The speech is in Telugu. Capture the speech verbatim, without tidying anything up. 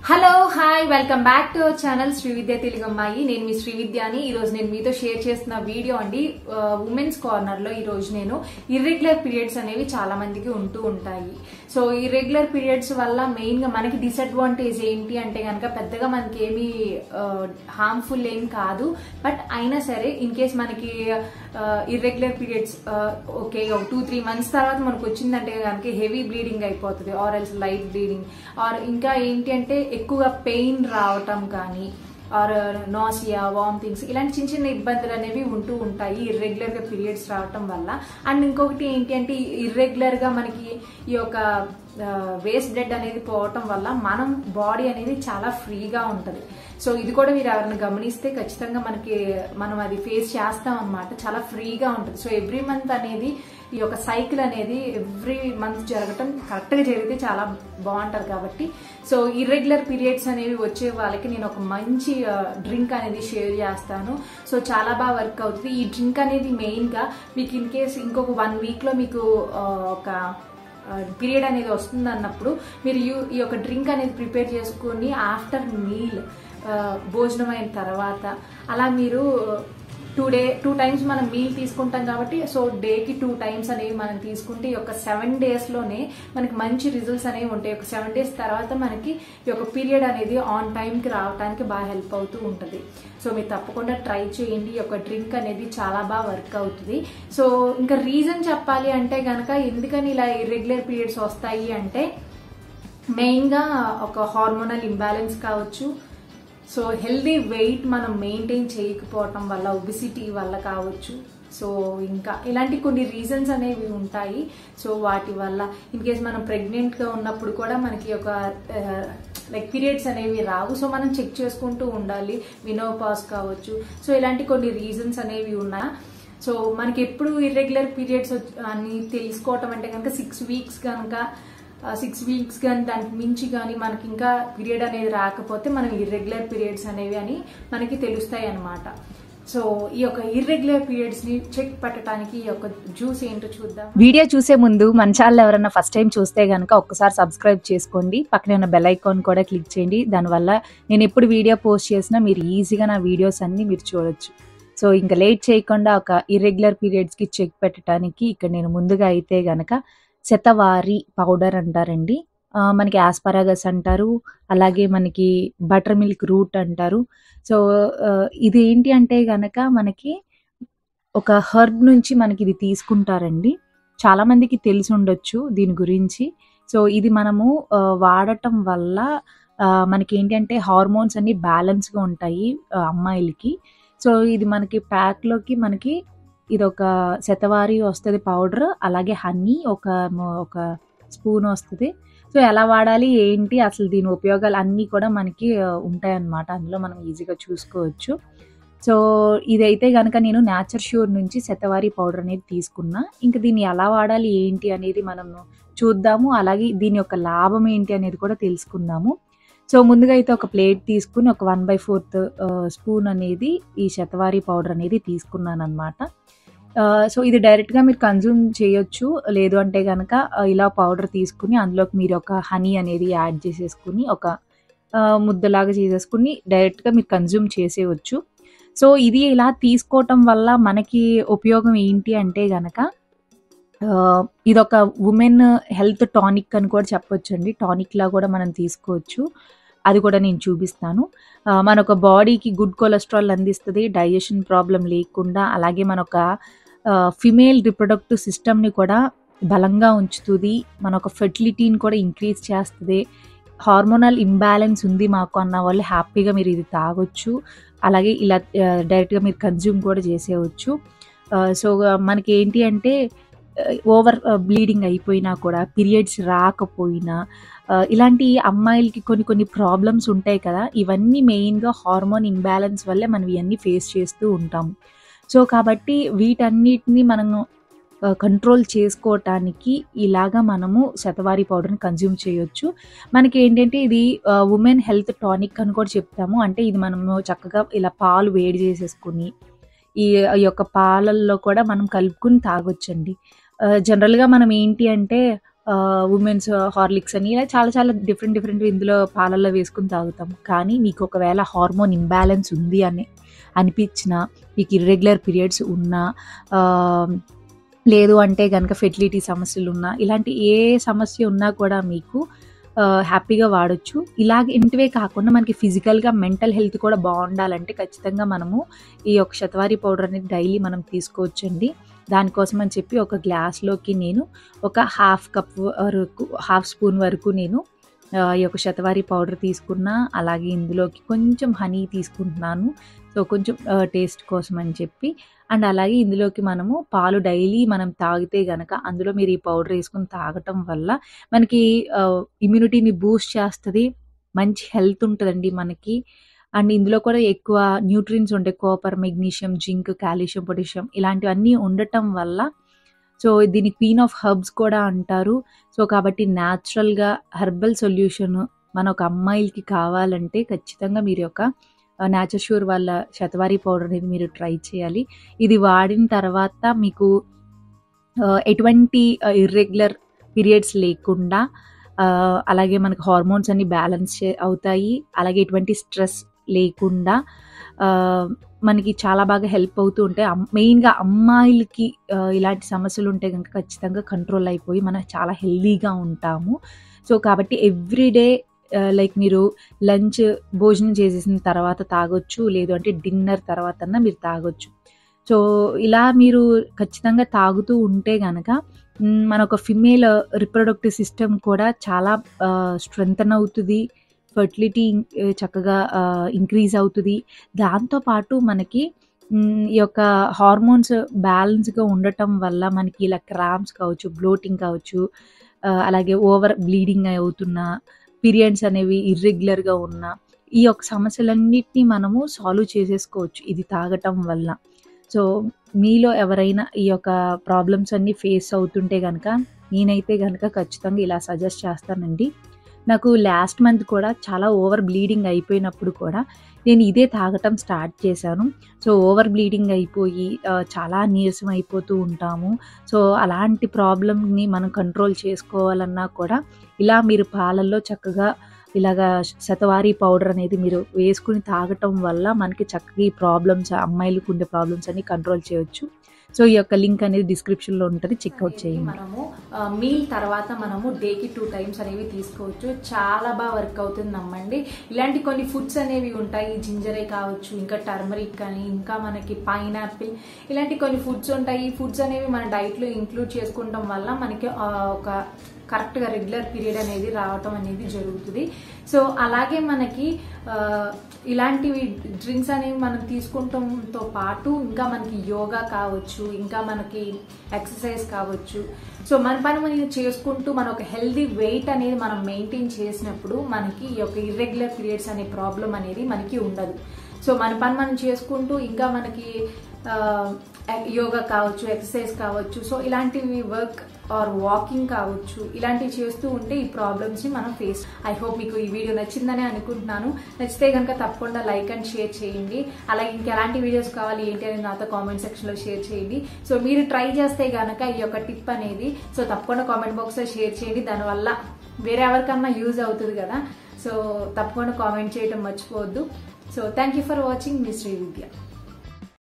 Hello hi welcome back to our channel Srividya Telugu అమ్మాయి. నేను మీ శ్రీవిద్యాని. ఈ రోజు నేను మీతో షేర్ చేస్తున్న వీడియో అండి ఉమెన్స్ కార్నర్ లో. ఈ రోజు నేను ఇర్రెగ్యులర్ పీరియడ్స్ అనేవి చాలా మందికి ఉంటూ ఉంటాయి. సో ఇర్రెగ్యులర్ పీరియడ్స్ వల్ల మెయిన్ గా మనకి డిసడ్వాంటేజ్ ఏంటి అంటే కనుక పెద్దగా మనకి ఏమి హార్మ్ఫుల్ ఏం కాదు. బట్ అయినా సరే ఇన్ కేస్ మనకి ఇర్రెగ్యులర్ పీరియడ్స్ ఓకే ఒక టూ త్రీ మంత్స్ తర్వాత మనకు వచ్చిందంటే కనుక హెవీ బ్లీడింగ్ అయిపోతుంది, or else light bleeding, or ఇంకా ఏంటి అంటే ఎక్కువగా పెయిన్ రావటం కానీ, ఆర్ నాసియా, వామిటింగ్స్, ఇలాంటి చిన్న చిన్న ఇబ్బందులు అనేవి ఉంటూ ఉంటాయి ఇర్రెగ్యులర్ గా పీరియడ్స్ రావటం వల్ల. అండ్ ఇంకొకటి ఏంటి అంటే ఇర్రెగ్యులర్ గా మనకి ఈ యొక్క వేస్ట్ బ్లడ్ అనేది పోవటం వల్ల మనం బాడీ అనేది చాలా ఫ్రీగా ఉంటుంది. సో ఇది కూడా మీరు ఎవరైనా గమనిస్తే ఖచ్చితంగా మనకి మనం అది ఫేస్ చేస్తాం అనమాట. చాలా ఫ్రీగా ఉంటుంది. సో ఎవ్రీ మంత్ అనేది ఈ యొక్క సైకిల్ అనేది ఎవ్రీ మంత్ జరగటం కరెక్ట్గా జరిగితే చాలా బాగుంటుంది. కాబట్టి సో ఇర్రెగ్యులర్ పీరియడ్స్ అనేవి వచ్చే వాళ్ళకి నేను ఒక మంచి డ్రింక్ అనేది షేర్ చేస్తాను. సో చాలా బాగా వర్క్ అవుతుంది ఈ డ్రింక్ అనేది. మెయిన్గా మీకు ఇన్ కేస్ ఇంకొక వన్ వీక్లో మీకు ఒక పీరియడ్ అనేది వస్తుంది అన్నప్పుడు మీరు ఈ యొక్క డ్రింక్ అనేది ప్రిపేర్ చేసుకొని ఆఫ్టర్ మీల్, భోజనం అయిన తర్వాత అలా మీరు టూ డే టూ టైమ్స్ మనం మీల్ తీసుకుంటాం కాబట్టి సో డేకి టూ టైమ్స్ అనేవి మనం తీసుకుంటే ఈ యొక్క సెవెన్ డేస్లోనే మనకి మంచి రిజల్ట్స్ అనేవి ఉంటాయి. ఒక సెవెన్ డేస్ తర్వాత మనకి ఈ యొక్క పీరియడ్ అనేది ఆన్ టైంకి రావడానికి బాగా హెల్ప్ అవుతూ ఉంటుంది. సో మీరు తప్పకుండా ట్రై చేయండి. ఈ యొక్క డ్రింక్ అనేది చాలా బాగా వర్క్ అవుతుంది. సో ఇంకా రీజన్ చెప్పాలి అంటే కనుక ఎందుకని ఇలా ఇర్రెగ్యులర్ పీరియడ్స్ వస్తాయి అంటే మెయిన్గా ఒక హార్మోనల్ ఇంబ్యాలెన్స్ కావచ్చు, సో హెల్దీ వెయిట్ మనం మెయింటైన్ చేయకపోవటం వల్ల, ఒబిసిటీ వల్ల కావచ్చు. సో ఇంకా ఇలాంటి కొన్ని రీజన్స్ అనేవి ఉంటాయి. సో వాటి వల్ల ఇన్ కేస్ మనం ప్రెగ్నెంట్గా ఉన్నప్పుడు కూడా మనకి ఒక లైక్ పీరియడ్స్ అనేవి రావు. సో మనం చెక్ చేసుకుంటూ ఉండాలి. వినోపాస్ కావచ్చు. సో ఇలాంటి కొన్ని రీజన్స్ అనేవి ఉన్నాయి. సో మనకి ఎప్పుడు ఇర్రెగ్యులర్ పీరియడ్స్ అని తెలుసుకోవటం అంటే కనుక సిక్స్ వీక్స్ కనుక సిక్స్ వీక్స్ కానీ దానికి మించి కానీ మనకి ఇంకా పీరియడ్ అనేది రాకపోతే మనం ఇర్రెగ్యులర్ పీరియడ్స్ అనేవి అని మనకి తెలుస్తాయి అన్నమాట. సో ఈ యొక్క ఇర్రెగ్యులర్ పీరియడ్స్ ని చెక్ పెట్టడానికి ఈ యొక్క జ్యూస్ ఏంటో చూద్దాం. వీడియో చూసే ముందు మన ఛానల్ ఎవరైనా ఫస్ట్ టైం చూస్తే కనుక ఒక్కసారి సబ్స్క్రైబ్ చేసుకోండి. పక్కనే ఉన్న బెల్ ఐకాన్ కూడా క్లిక్ చేయండి. దానివల్ల నేను ఎప్పుడు వీడియో పోస్ట్ చేసినా మీరు ఈజీగా నా వీడియోస్ అన్ని మీరు చూడొచ్చు. సో ఇంకా లేట్ చేయకుండా ఒక ఇర్రెగ్యులర్ పీరియడ్స్ కి చెక్ పెట్టడానికి ఇక్కడ నేను ముందుగా అయితే గనక శతవారి పౌడర్ అంటారండి, మనకి ఆస్పరాగస్ అంటారు, అలాగే మనకి బటర్ మిల్క్ రూట్ అంటారు. సో ఇది ఏంటి అంటే గనక మనకి ఒక హర్బ్ నుంచి మనకి ఇది తీసుకుంటారండి. చాలా మందికి తెలిసి ఉండొచ్చు దీని గురించి. సో ఇది మనము వాడటం వల్ల మనకి ఏంటి అంటే హార్మోన్స్ అన్ని బ్యాలెన్స్గా ఉంటాయి అమ్మాయిలకి. సో ఇది మనకి ప్యాక్లోకి మనకి ఇది ఒక శతవారి వస్తుంది పౌడర్, అలాగే హనీ ఒక ఒక స్పూన్ వస్తుంది. సో ఎలా వాడాలి ఏంటి అసలు దీని ఉపయోగాలు అన్నీ కూడా మనకి ఉంటాయన్నమాట. అందులో మనం ఈజీగా చూసుకోవచ్చు. సో ఇదైతే కనుక నేను నేచర్ ష్యూర్ నుంచి శతవారి పౌడర్ అనేది తీసుకున్నా. ఇంకా దీన్ని ఎలా వాడాలి ఏంటి అనేది మనం చూద్దాము. అలాగే దీని యొక్క లాభం ఏంటి అనేది కూడా తెలుసుకుందాము. సో ముందుగా అయితే ఒక ప్లేట్ తీసుకుని ఒక వన్ బై ఫోర్త్ స్పూన్ అనేది ఈ శతవారి పౌడర్ అనేది తీసుకున్నాను అనమాట. సో ఇది డైరెక్ట్గా మీరు కన్జ్యూమ్ చేయొచ్చు. లేదు అంటే కనుక ఇలా పౌడర్ తీసుకుని అందులోకి మీరు ఒక హనీ అనేది యాడ్ చేసేసుకుని ఒక ముద్దలాగా చేసేసుకుని డైరెక్ట్గా మీరు కన్జ్యూమ్ చేసేయచ్చు. సో ఇది ఇలా తీసుకోవటం వల్ల మనకి ఉపయోగం ఏంటి అంటే కనుక ఇదొక ఉమెన్ హెల్త్ టానిక్ అని కూడా చెప్పొచ్చు అండి. టానిక్లా కూడా మనం తీసుకోవచ్చు. అది కూడా నేను చూపిస్తాను. మన ఒక బాడీకి గుడ్ కొలెస్ట్రాల్ అందిస్తుంది, డైజెషన్ ప్రాబ్లం లేకుండా. అలాగే మన ఒక ఫిమేల్ రిప్రొడక్టివ్ సిస్టమ్ని కూడా బలంగా ఉంచుతుంది. మన ఒక ఫెర్టిలిటీని కూడా ఇంక్రీజ్ చేస్తుంది. హార్మోనల్ ఇంబ్యాలెన్స్ ఉంది మాకు అన్న వాళ్ళు హ్యాపీగా మీరు ఇది తాగొచ్చు. అలాగే ఇలా డైరెక్ట్గా మీరు కన్జ్యూమ్ కూడా చేసేయచ్చు. సో మనకి ఏంటి అంటే ఓవర్ బ్లీడింగ్ అయిపోయినా కూడా, పీరియడ్స్ రాకపోయినా, ఇలాంటి అమ్మాయిలకి కొన్ని కొన్ని ప్రాబ్లమ్స్ ఉంటాయి కదా, ఇవన్నీ మెయిన్గా హార్మోన్ ఇంబ్యాలెన్స్ వల్లే మనం ఇవన్నీ ఫేస్ చేస్తూ ఉంటాము. సో కాబట్టి వీటన్నిటిని మనము కంట్రోల్ చేసుకోవటానికి ఇలాగా మనము శతవారి పౌడర్ని కన్జ్యూమ్ చేయొచ్చు. మనకి ఏంటంటే ఇది ఉమెన్ హెల్త్ టానిక్ అని కూడా చెప్తాము. అంటే ఇది మనము చక్కగా ఇలా పాలు వేడి చేసేసుకుని ఈ యొక్క పాలల్లో కూడా మనం కలుపుకుని తాగొచ్చండి. జనరల్గా మనం ఏంటి అంటే ఉమెన్స్ హార్లిక్స్ అని ఇలా చాలా చాలా డిఫరెంట్ డిఫరెంట్ ఇందులో పాలల్లో వేసుకుని తాగుతాం. కానీ మీకు ఒకవేళ హార్మోన్ ఇంబ్యాలెన్స్ ఉంది అని అనిపించినా, మీకు ఇర్రెగ్యులర్ పీరియడ్స్ ఉన్నా, లేదు అంటే కనుక ఫెర్టిలిటీ సమస్యలు ఉన్నా, ఇలాంటి ఏ సమస్య ఉన్నా కూడా మీకు హ్యాపీగా వాడొచ్చు. ఇలాగే ఇంటివే కాకుండా మనకి ఫిజికల్గా మెంటల్ హెల్త్ కూడా బాగుండాలంటే ఖచ్చితంగా మనము ఈ యొక్క శతవారి పౌడర్ అనేది డైలీ మనం తీసుకోవచ్చండి. దానికోసం అని చెప్పి ఒక గ్లాస్లోకి నేను ఒక హాఫ్ కప్ వరకు హాఫ్ స్పూన్ వరకు నేను ఈ యొక్క శతవారి పౌడర్ తీసుకున్నా. అలాగే ఇందులోకి కొంచెం హనీ తీసుకుంటున్నాను, సో కొంచెం టేస్ట్ కోసం అని చెప్పి. అండ్ అలాగే ఇందులోకి మనము పాలు డైలీ మనం తాగితే గనక అందులో మీరు ఈ పౌడర్ వేసుకుని తాగటం వల్ల మనకి ఇమ్యూనిటీని బూస్ట్ చేస్తుంది, మంచి హెల్త్ ఉంటుందండి మనకి. అండ్ ఇందులో కూడా ఎక్కువ న్యూట్రియన్స్ ఉంటాయి, copper, magnesium, zinc, calcium, potassium ఇలాంటివన్నీ ఉండటం వల్ల సో దీన్ని క్వీన్ ఆఫ్ హర్బ్స్ కూడా అంటారు. సో కాబట్టి న్యాచురల్గా హెర్బల్ సొల్యూషన్ మన ఒక అమ్మాయిలకి కావాలంటే ఖచ్చితంగా మీరు యొక్క న్యాచురల్ ష్యూర్ వాళ్ళ శతవారి పౌడర్ అనేది మీరు ట్రై చేయాలి. ఇది వాడిన తర్వాత మీకు ఎటువంటి ఇర్రెగ్యులర్ పీరియడ్స్ లేకుండా, అలాగే మనకు హార్మోన్స్ అన్ని బ్యాలెన్స్ అవుతాయి, అలాగే ఎటువంటి స్ట్రెస్ లేకుండా మనకి చాలా బాగా హెల్ప్ అవుతూ ఉంటాయి. మెయిన్గా అమ్మాయిలకి ఇలాంటి సమస్యలు ఉంటే కనుక ఖచ్చితంగా కంట్రోల్ అయిపోయి మనం చాలా హెల్దీగా ఉంటాము. సో కాబట్టి ఎవ్రీడే లైక్ మీరు లంచ్ భోజనం చేసేసిన తర్వాత తాగొచ్చు, లేదు అంటే డిన్నర్ తర్వాత అన్నా మీరు తాగొచ్చు. సో ఇలా మీరు ఖచ్చితంగా తాగుతూ ఉంటే కనుక మన ఒక ఫిమేల్ రిప్రొడక్టివ్ సిస్టమ్ కూడా చాలా స్ట్రెంథన్ అవుతుంది, ఫర్టిలిటీ చక్కగా ఇంక్రీజ్ అవుతుంది. దాంతోపాటు మనకి ఈ యొక్క హార్మోన్స్ బ్యాలెన్స్గా ఉండటం వల్ల మనకి ఇలా క్రాంప్స్ కావచ్చు, బ్లోటింగ్ కావచ్చు, అలాగే ఓవర్ బ్లీడింగ్ అవుతున్న, పీరియడ్స్ అనేవి ఇర్రెగ్యులర్గా ఉన్న ఈ యొక్క సమస్యలన్నిటినీ మనము సాల్వ్ చేసేసుకోవచ్చు ఇది తాగటం వల్ల. సో మీలో ఎవరైనా ఈ యొక్క ప్రాబ్లమ్స్ అన్నీ ఫేస్ అవుతుంటే కనుక నేనైతే కనుక ఖచ్చితంగా ఇలా సజెస్ట్ చేస్తానండి. నాకు లాస్ట్ మంత్ కూడా చాలా ఓవర్ బ్లీడింగ్ అయిపోయినప్పుడు కూడా నేను ఇదే తాగటం స్టార్ట్ చేశాను. సో ఓవర్ బ్లీడింగ్ అయిపోయి చాలా నీరసం అయిపోతూ ఉంటాము. సో అలాంటి ప్రాబ్లమ్ని మనం కంట్రోల్ చేసుకోవాలన్నా కూడా ఇలా మీరు పాలల్లో చక్కగా ఇలాగా శతవారి పౌడర్ అనేది మీరు వేసుకుని తాగటం వల్ల మనకి చక్కగా ఈ ప్రాబ్లమ్స్, అమ్మాయిలకు ఉండే ప్రాబ్లమ్స్ అన్ని కంట్రోల్ చేయొచ్చు. సో ఈ యొక్క లింక్ అనేది డిస్క్రిప్షన్లో ఉంటుంది, చెక్అవుట్ చేయండి. మనము మీల్ తర్వాత మనము డేకి టూ టైమ్స్ అనేవి తీసుకోవచ్చు, చాలా బాగా వర్క్ అవుతుంది నమ్మండి. ఇలాంటి కొన్ని ఫుడ్స్ అనేవి ఉంటాయి, జింజరే కావచ్చు, ఇంకా టర్మరిక్ కానీ, ఇంకా మనకి పైనాపిల్, ఇలాంటి కొన్ని ఫుడ్స్ ఉంటాయి. ఈ ఫుడ్స్ అనేవి మన డైట్లో ఇంక్లూడ్ చేసుకోవడం వల్ల మనకి ఒక కరెక్ట్గా రెగ్యులర్ పీరియడ్ అనేది రావటం అనేది జరుగుతుంది. సో అలాగే మనకి ఇలాంటివి డ్రింక్స్ అనేవి మనం తీసుకుంటంతో పాటు ఇంకా మనకి యోగా కావచ్చు, ఇంకా మనకి ఎక్సర్సైజ్ కావచ్చు. సో మన పని మనం చేసుకుంటూ మన ఒక హెల్దీ వెయిట్ అనేది మనం మెయింటైన్ చేసినప్పుడు మనకి ఈ యొక్క ఇర్రెగ్యులర్ పీరియడ్స్ అనే ప్రాబ్లం అనేది మనకి ఉండదు. సో మన పని మనం చేసుకుంటూ ఇంకా మనకి యోగా కావచ్చు, ఎక్సర్సైజ్ కావచ్చు, సో ఇలాంటివి వర్క్ ఆర్ వాకింగ్ కావచ్చు, ఇలాంటివి చేస్తూ ఉంటే ఈ ప్రాబ్లమ్స్ని మనం ఫేస్. ఐ హోప్ మీకు ఈ వీడియో నచ్చిందని అనుకుంటున్నాను. నచ్చితే కనుక తప్పకుండా లైక్ అండ్ షేర్ చేయండి. అలాగే ఇంకా ఎలాంటి వీడియోస్ కావాలి ఏంటి అనేది నాతో కామెంట్ సెక్షన్లో షేర్ చేయండి. సో మీరు ట్రై చేస్తే కనుక ఈ యొక్క టిప్ అనేది సో తప్పకుండా కామెంట్ బాక్స్లో షేర్ చేయండి. దానివల్ల వేరే ఎవరికన్నా యూజ్ అవుతుంది కదా. సో తప్పకుండా కామెంట్ చేయడం మర్చిపోవద్దు. So thank you for watching మీ శ్రీవిద్య.